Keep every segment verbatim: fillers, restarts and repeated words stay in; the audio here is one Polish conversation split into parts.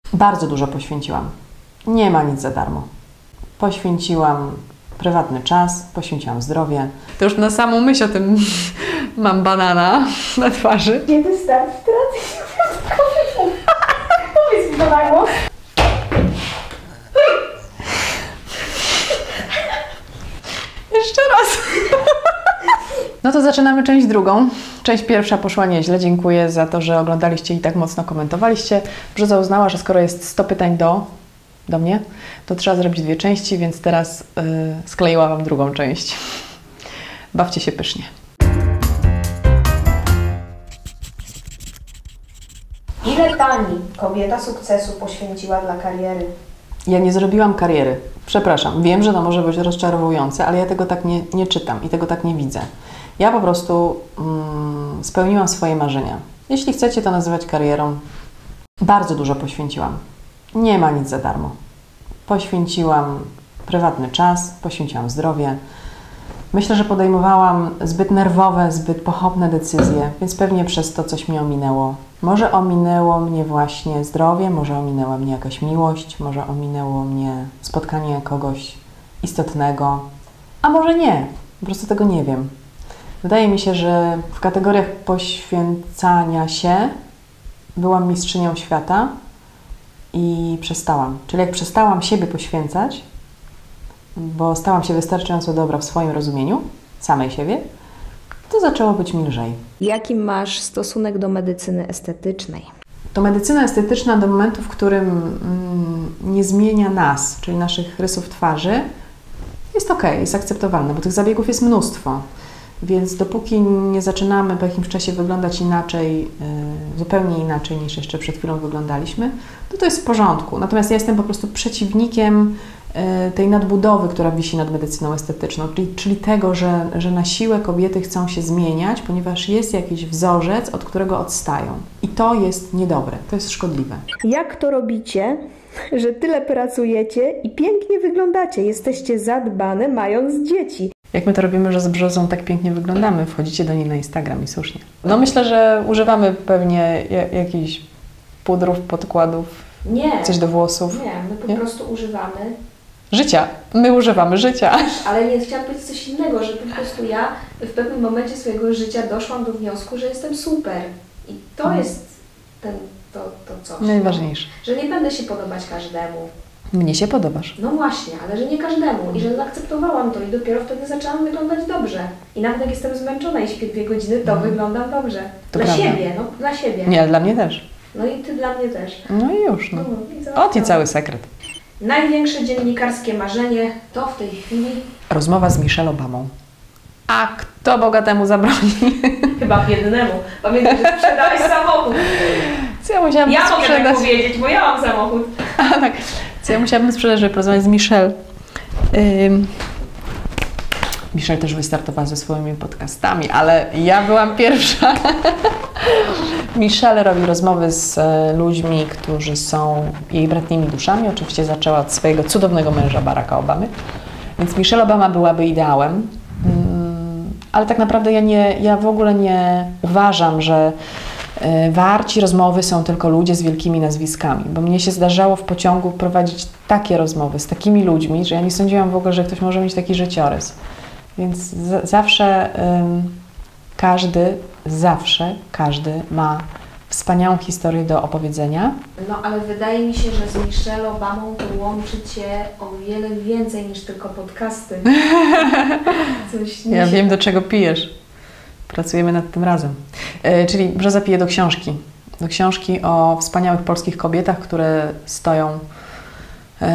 Bardzo dużo poświęciłam. Nie ma nic za darmo. Poświęciłam prywatny czas, poświęciłam zdrowie. To już na samą myśl o tym mam banana na twarzy. Kiedy start w terapii? Powiedz mi to na głos. Jeszcze raz. No to zaczynamy część drugą. Część pierwsza poszła nieźle. Dziękuję za to, że oglądaliście i tak mocno komentowaliście. Brzoza uznała, że skoro jest sto pytań do, do mnie, to trzeba zrobić dwie części, więc teraz yy, skleiła Wam drugą część. Bawcie się pysznie. Ile Pani, kobieta sukcesu, poświęciła dla kariery? Ja nie zrobiłam kariery. Przepraszam, wiem, że to może być rozczarowujące, ale ja tego tak nie, nie czytam i tego tak nie widzę. Ja po prostu mm, spełniłam swoje marzenia. Jeśli chcecie to nazywać karierą, bardzo dużo poświęciłam. Nie ma nic za darmo. Poświęciłam prywatny czas, poświęciłam zdrowie. Myślę, że podejmowałam zbyt nerwowe, zbyt pochopne decyzje, więc pewnie przez to coś mnie ominęło. Może ominęło mnie właśnie zdrowie, może ominęła mnie jakaś miłość, może ominęło mnie spotkanie kogoś istotnego, a może nie, po prostu tego nie wiem. Wydaje mi się, że w kategoriach poświęcania się byłam mistrzynią świata i przestałam. Czyli jak przestałam siebie poświęcać, bo stałam się wystarczająco dobra w swoim rozumieniu, samej siebie, to zaczęło być mi lżej. Jaki masz stosunek do medycyny estetycznej? To medycyna estetyczna do momentu, w którym mm, nie zmienia nas, czyli naszych rysów twarzy, jest ok, jest akceptowalna, bo tych zabiegów jest mnóstwo. Więc dopóki nie zaczynamy po jakimś czasie wyglądać inaczej, yy, zupełnie inaczej niż jeszcze przed chwilą wyglądaliśmy, to to jest w porządku. Natomiast ja jestem po prostu przeciwnikiem yy, tej nadbudowy, która wisi nad medycyną estetyczną, czyli, czyli tego, że, że na siłę kobiety chcą się zmieniać, ponieważ jest jakiś wzorzec, od którego odstają. I to jest niedobre, to jest szkodliwe. Jak to robicie, że tyle pracujecie i pięknie wyglądacie? Jesteście zadbane, mając dzieci. Jak my to robimy, że z Brzozą tak pięknie wyglądamy? Wchodzicie do niej na Instagram i słusznie. No myślę, że używamy pewnie jakichś pudrów, podkładów, Nie. coś do włosów. Nie, my po Nie? prostu używamy. Życia. My używamy życia. Ale nie chciałam powiedzieć coś innego, że po prostu ja w pewnym momencie swojego życia doszłam do wniosku, że jestem super. I to Mhm. jest ten, to, to coś. Najważniejsze. Że nie będę się podobać każdemu. Mnie się podobasz. No właśnie, ale że nie każdemu. I że zaakceptowałam to i dopiero wtedy zaczęłam wyglądać dobrze. I nawet jak jestem zmęczona i śpię dwie godziny, to Mhm. wyglądam dobrze. To dla prawda. siebie, no dla siebie. Nie, dla mnie też. No i ty dla mnie też. No i już. No. No, Ot i cały sekret. Największe dziennikarskie marzenie to w tej chwili Rozmowa z Michelle Obamą. A kto Boga temu zabroni? chyba biednemu. Pamiętaj, że sprzedałeś samochód. Co ja musiałabym Ja mogę sprzedać? tak powiedzieć, bo ja mam samochód. A, tak. Co ja musiałabym sprzedać, żeby porozmawiać z Michelle. Ym... Michelle też wystartowała ze swoimi podcastami, ale ja byłam pierwsza. Michelle robi rozmowy z ludźmi, którzy są jej bratnimi duszami. Oczywiście zaczęła od swojego cudownego męża Baracka Obamy. Więc Michelle Obama byłaby ideałem. Ale tak naprawdę ja, nie, ja w ogóle nie uważam, że warci rozmowy są tylko ludzie z wielkimi nazwiskami, bo mnie się zdarzało w pociągu prowadzić takie rozmowy z takimi ludźmi, że ja nie sądziłam w ogóle, że ktoś może mieć taki życiorys. Więc z, zawsze ym, każdy, zawsze każdy ma wspaniałą historię do opowiedzenia. No ale wydaje mi się, że z Michelle Obamą to łączy Cię o wiele więcej niż tylko podcasty. Coś Ja się... wiem, do czego pijesz. Pracujemy nad tym razem. Yy, czyli Brzoza pije do książki. Do książki o wspaniałych polskich kobietach, które stoją yy,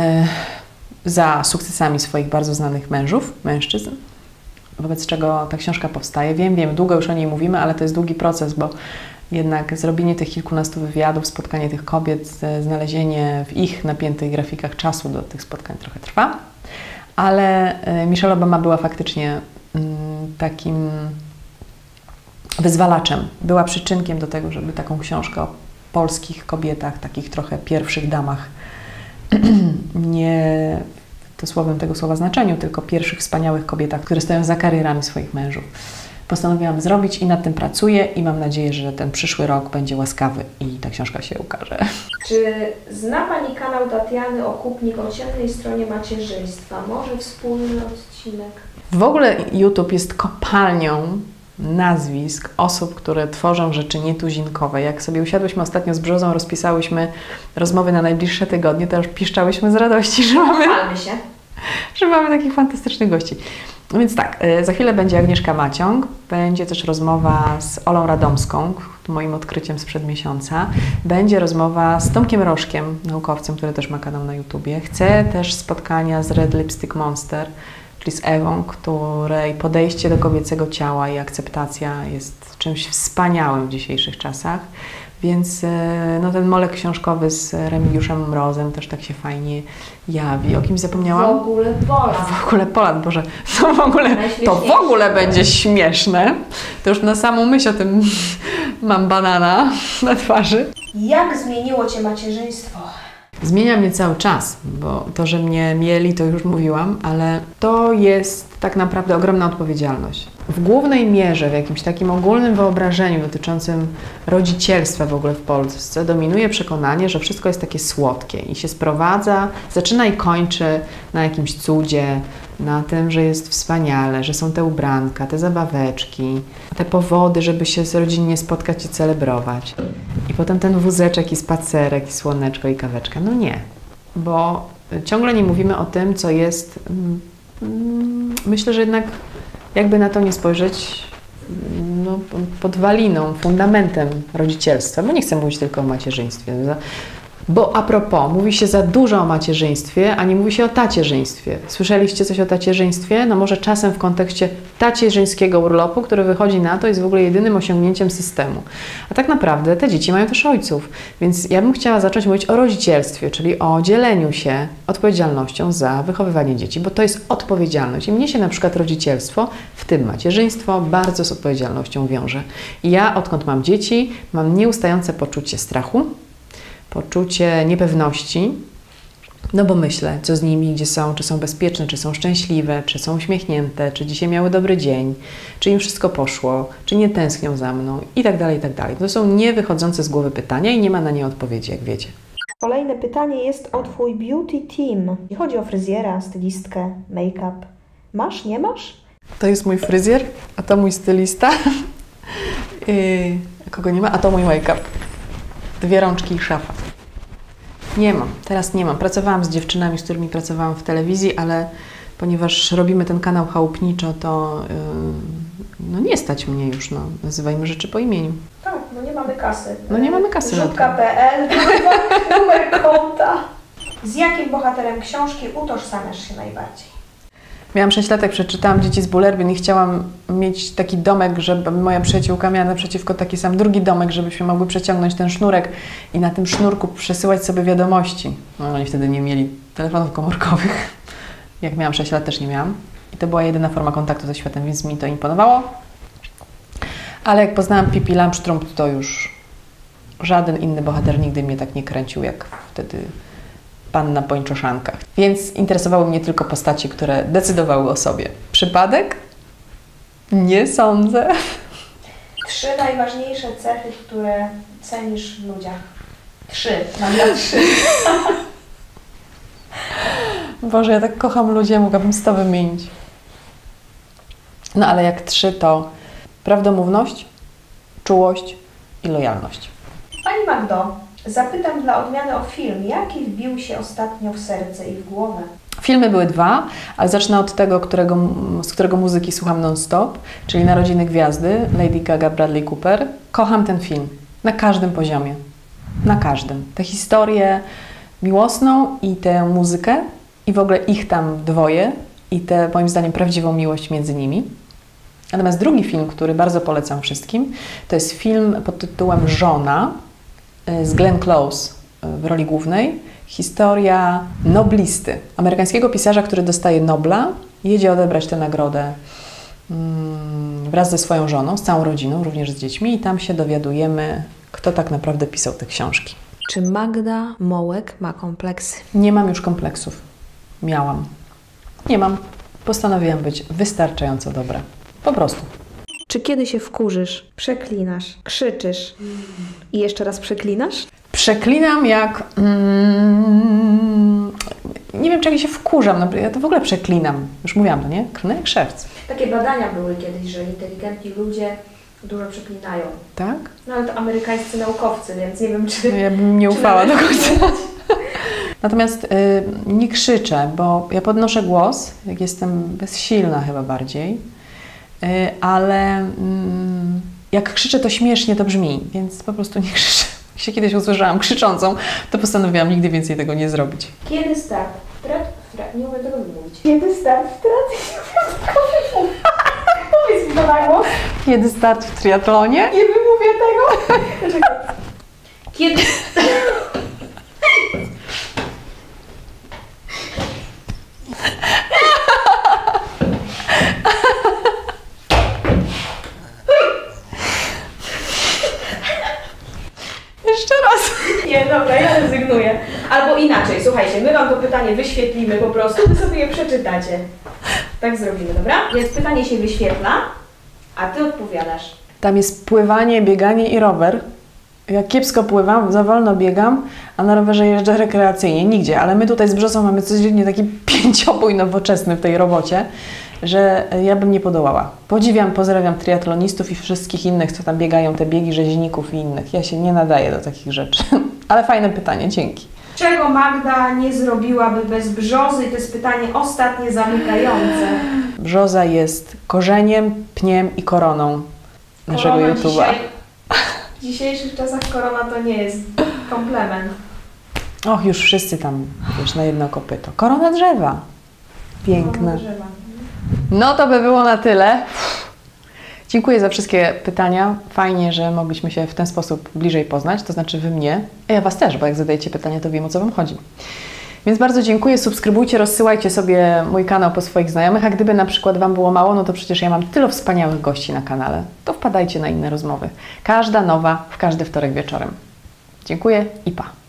za sukcesami swoich bardzo znanych mężów, mężczyzn. Wobec czego ta książka powstaje. Wiem, wiem, długo już o niej mówimy, ale to jest długi proces, bo jednak zrobienie tych kilkunastu wywiadów, spotkanie tych kobiet, znalezienie w ich napiętych grafikach czasu do tych spotkań trochę trwa. Ale Michelle Obama była faktycznie takim wyzwalaczem. Była przyczynkiem do tego, żeby taką książkę o polskich kobietach, takich trochę pierwszych damach, nie dosłownym tego słowa znaczeniu, tylko pierwszych wspaniałych kobietach, które stoją za karierami swoich mężów, postanowiłam zrobić i nad tym pracuję i mam nadzieję, że ten przyszły rok będzie łaskawy i ta książka się ukaże. Czy zna Pani kanał Tatiany Okupnik o ciemnej stronie macierzyństwa? Może wspólny odcinek? W ogóle YouTube jest kopalnią nazwisk osób, które tworzą rzeczy nietuzinkowe. Jak sobie usiadłyśmy ostatnio z Brzozą, rozpisałyśmy rozmowy na najbliższe tygodnie, to już piszczałyśmy z radości, że mamy, się. że mamy takich fantastycznych gości. Więc tak, za chwilę będzie Agnieszka Maciąg, będzie też rozmowa z Olą Radomską, moim odkryciem sprzed miesiąca. Będzie rozmowa z Tomkiem Rożkiem, naukowcem, który też ma kanał na YouTubie. Chcę też spotkania z Red Lipstick Monster, czyli z Ewą, której podejście do kobiecego ciała i akceptacja jest czymś wspaniałym w dzisiejszych czasach. Więc no, ten molek książkowy z Remigiuszem Mrozem też tak się fajnie jawi. O kimś zapomniałam? W ogóle Polan. W ogóle Polan, Boże, to w ogóle, to w ogóle będzie śmieszne. To już na samą myśl o tym mam banana na twarzy. Jak zmieniło Cię macierzyństwo? Zmienia mnie cały czas, bo to, że mnie mieli, to już mówiłam, ale to jest tak naprawdę ogromna odpowiedzialność. W głównej mierze, w jakimś takim ogólnym wyobrażeniu dotyczącym rodzicielstwa w ogóle w Polsce dominuje przekonanie, że wszystko jest takie słodkie i się sprowadza, zaczyna i kończy na jakimś cudzie, na tym, że jest wspaniale, że są te ubranka, te zabaweczki, te powody, żeby się z rodzinnie spotkać i celebrować. I potem ten wózeczek i spacerek, i słoneczko, i kaweczka. No nie, bo ciągle nie mówimy o tym, co jest, mm, myślę, że jednak jakby na to nie spojrzeć, no, podwaliną, fundamentem rodzicielstwa, bo nie chcę mówić tylko o macierzyństwie. Bo a propos, mówi się za dużo o macierzyństwie, a nie mówi się o tacierzyństwie. Słyszeliście coś o tacierzyństwie? No może czasem w kontekście tacierzyńskiego urlopu, który wychodzi na to, jest w ogóle jedynym osiągnięciem systemu. A tak naprawdę te dzieci mają też ojców. Więc ja bym chciała zacząć mówić o rodzicielstwie, czyli o dzieleniu się odpowiedzialnością za wychowywanie dzieci, bo to jest odpowiedzialność. I mnie się na przykład rodzicielstwo, w tym macierzyństwo, bardzo z odpowiedzialnością wiąże. I ja, odkąd mam dzieci, mam nieustające poczucie strachu, poczucie niepewności, no bo myślę, co z nimi, gdzie są, czy są bezpieczne, czy są szczęśliwe, czy są uśmiechnięte, czy dzisiaj miały dobry dzień, czy im wszystko poszło, czy nie tęsknią za mną i tak dalej, i tak dalej. To są niewychodzące z głowy pytania i nie ma na nie odpowiedzi, jak wiecie. Kolejne pytanie jest o Twój beauty team. Nie chodzi o fryzjera, stylistkę, make-up. Masz, nie masz? To jest mój fryzjer, a to mój stylista. Yy, kogo nie ma? A to mój make-up. Dwie rączki i szafa. Nie mam, teraz nie mam. Pracowałam z dziewczynami, z którymi pracowałam w telewizji, ale ponieważ robimy ten kanał chałupniczo, to yy, no nie stać mnie już, no. Nazywajmy rzeczy po imieniu. Tak, no nie mamy kasy. No nie mamy kasy. Rzutka kropka pe el, numer konta. Z jakim bohaterem książki utożsamiasz się najbardziej? Miałam sześć lat, jak przeczytałam Dzieci z Bullerbyn i chciałam mieć taki domek, żeby moja przyjaciółka miała naprzeciwko taki sam drugi domek, żebyśmy mogły przeciągnąć ten sznurek i na tym sznurku przesyłać sobie wiadomości. No oni wtedy nie mieli telefonów komórkowych. Jak miałam sześć lat, też nie miałam. I to była jedyna forma kontaktu ze światem, więc mi to imponowało. Ale jak poznałam Pippi Langstrumpf, to już żaden inny bohater nigdy mnie tak nie kręcił, jak wtedy Panna Pończoszanka. Więc interesowały mnie tylko postaci, które decydowały o sobie. Przypadek? Nie sądzę. Trzy najważniejsze cechy, które cenisz w ludziach. Trzy. Mam na trzy. Boże, ja tak kocham ludzi, mogłabym sto wymienić. No ale jak trzy, to prawdomówność, czułość i lojalność. Pani Magdo, zapytam dla odmiany o film. Jaki wbił się ostatnio w serce i w głowę? Filmy były dwa, ale zacznę od tego, którego, z którego muzyki słucham non-stop, czyli Narodziny Gwiazdy, Lady Gaga, Bradley Cooper. Kocham ten film na każdym poziomie. Na każdym. Tę historię miłosną i tę muzykę i w ogóle ich tam dwoje i tę, moim zdaniem, prawdziwą miłość między nimi. Natomiast drugi film, który bardzo polecam wszystkim, to jest film pod tytułem Żona z Glenn Close w roli głównej. Historia noblisty, amerykańskiego pisarza, który dostaje Nobla, jedzie odebrać tę nagrodę mm, wraz ze swoją żoną, z całą rodziną, również z dziećmi i tam się dowiadujemy, kto tak naprawdę pisał te książki. Czy Magda Mołek ma kompleksy? Nie mam już kompleksów. Miałam. Nie mam. Postanowiłam być wystarczająco dobra. Po prostu. Czy kiedy się wkurzysz, przeklinasz, krzyczysz i jeszcze raz przeklinasz? Przeklinam jak... Mm, nie wiem, czy jak się wkurzam. No, ja to w ogóle przeklinam. Już mówiłam, no nie? Klnę jak szewc. Takie badania były kiedyś, że inteligentni ludzie dużo przeklinają. Tak? No ale to amerykańscy naukowcy, więc nie wiem, czy... No, ja bym nie czy ufała do należy końca. ufać. Natomiast y, nie krzyczę, bo ja podnoszę głos, jak jestem bezsilna chyba bardziej, y, ale mm, jak krzyczę, to śmiesznie to brzmi, więc po prostu nie krzyczę. Jak się kiedyś usłyszałam krzyczącą, to postanowiłam nigdy więcej tego nie zrobić. Kiedy start? Trat, trat, nie umiem tego wymówić. Kiedy start? Trat, nie umiem tego Powiedz mi to na głos. Kiedy start w triatlonie? Nie wymówię tego. Kiedy... Jeszcze raz. Nie, dobra, ja rezygnuję. Albo inaczej, słuchajcie, my Wam to pytanie wyświetlimy po prostu, Wy sobie je przeczytacie. Tak zrobimy, dobra? Więc pytanie się wyświetla, a Ty odpowiadasz. Tam jest pływanie, bieganie i rower. Ja kiepsko pływam, za wolno biegam, a na rowerze jeżdżę rekreacyjnie, nigdzie. Ale my tutaj z Brzosą mamy codziennie taki pięciobój nowoczesny w tej robocie, że ja bym nie podołała. Podziwiam, pozdrawiam triatlonistów i wszystkich innych, co tam biegają, te biegi rzeźników i innych. Ja się nie nadaję do takich rzeczy. Ale fajne pytanie, dzięki. Czego Magda nie zrobiłaby bez Brzozy? To jest pytanie ostatnie, zamykające. Brzoza jest korzeniem, pniem i koroną naszego Korona YouTube'a. dzisiaj, w dzisiejszych czasach korona to nie jest komplement. Och, już wszyscy tam, wiesz, na jedno kopyto. Korona drzewa. Piękna. Drzewa. No to by było na tyle. Dziękuję za wszystkie pytania. Fajnie, że mogliśmy się w ten sposób bliżej poznać, to znaczy Wy mnie, a ja Was też, bo jak zadajecie pytania, to wiem, o co Wam chodzi. Więc bardzo dziękuję, subskrybujcie, rozsyłajcie sobie mój kanał po swoich znajomych, a gdyby na przykład Wam było mało, no to przecież ja mam tyle wspaniałych gości na kanale, to wpadajcie na inne rozmowy. Każda nowa, w każdy wtorek wieczorem. Dziękuję i pa!